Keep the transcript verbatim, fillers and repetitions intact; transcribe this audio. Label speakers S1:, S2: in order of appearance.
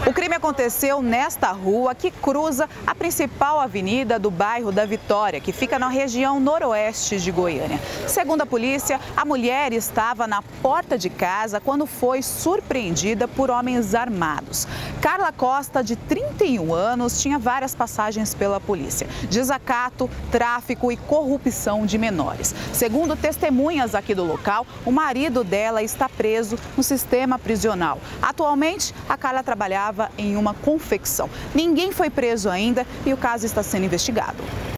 S1: O crime aconteceu nesta rua que cruza a principal avenida do bairro da Vitória, que fica na região noroeste de Goiânia. Segundo a polícia, a mulher estava na porta de casa quando foi surpreendida por homens armados. Carla Costa, de trinta e um anos, tinha várias passagens pela polícia: desacato, tráfico e corrupção de menores. Segundo testemunhas aqui do local, o marido dela está preso no sistema prisional. Atualmente, a Carla trabalhava em uma confecção. Ninguém foi preso ainda e o caso está sendo investigado.